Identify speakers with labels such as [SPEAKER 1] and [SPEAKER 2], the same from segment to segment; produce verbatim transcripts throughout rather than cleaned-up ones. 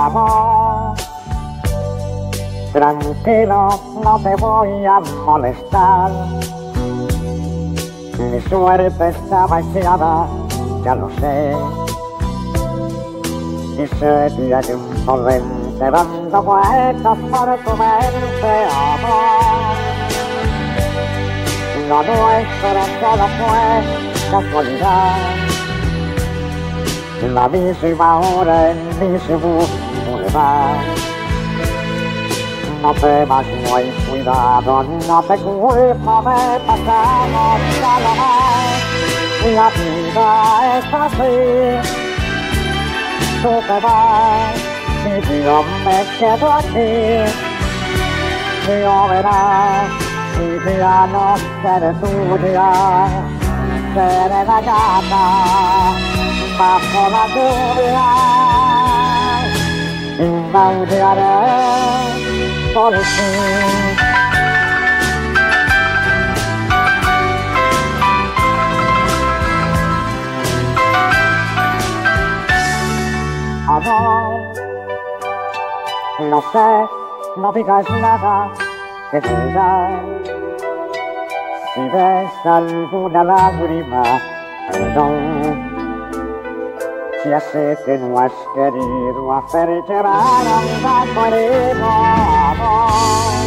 [SPEAKER 1] amor. Tranquilo, no te voy a molestar. Mi suerte está vaciada, ya lo sé. Y sé que hay un solvente dando vueltas por tu mente, amor. Lo nuestro solo fue casualidad. La misma hora en mismo lugar. No temas, no hay cuidado, no te culpo de pasado, nada más. La vida es así, tú te vas y yo me quedo aquí. Yo verás, y ya no seré tuya, seré la gata bajo la lluvia. Y maullaré por ti. Amor, no sé, no digas nada que digas. Si ves alguna lágrima, perdón. Ya sé que no has querido hacer llorar a un gato herido, amor.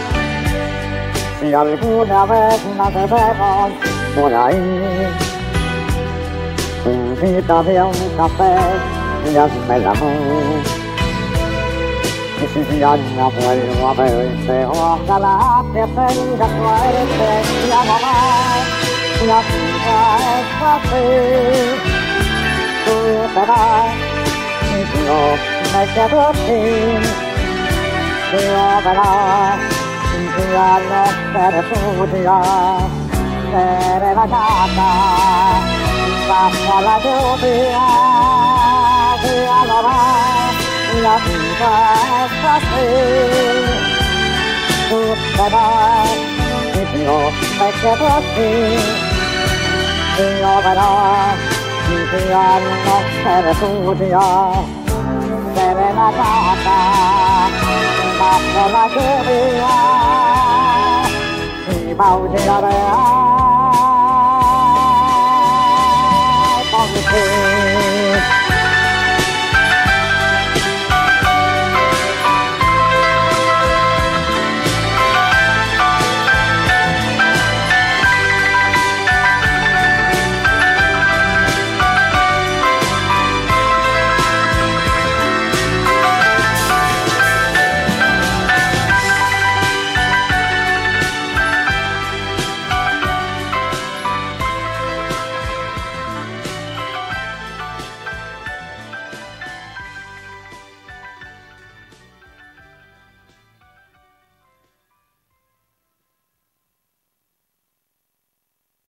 [SPEAKER 1] Si alguna vez nos vemos por ahí, invítame a un café y hazme el amor. Y si ya no vuelvo a verte, ojalá que tenga suerte y amo más. La vida es así, tú te vas y yo me quedo aquí. Yo verás, ya no seré tuya, seré la gata bajo la lluvia. Ya lo vas, la vida es así, tú te vas y yo me quedo aquí. Yo verás, ya no seré tuya, seré la gata bajo la lluvia. Y maullaré por ti.